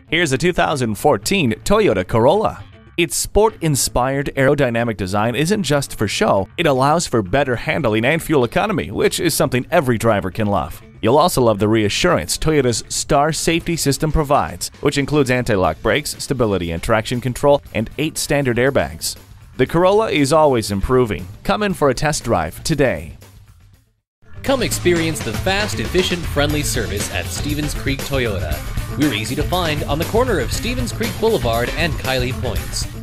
Here's a 2014 Toyota Corolla. Its sport-inspired aerodynamic design isn't just for show, it allows for better handling and fuel economy, which is something every driver can love. You'll also love the reassurance Toyota's Star Safety System provides, which includes anti-lock brakes, stability and traction control, and 8 standard airbags. The Corolla is always improving. Come in for a test drive today. Come experience the fast, efficient, friendly service at Stevens Creek Toyota. We're easy to find on the corner of Stevens Creek Boulevard and Kiley Points.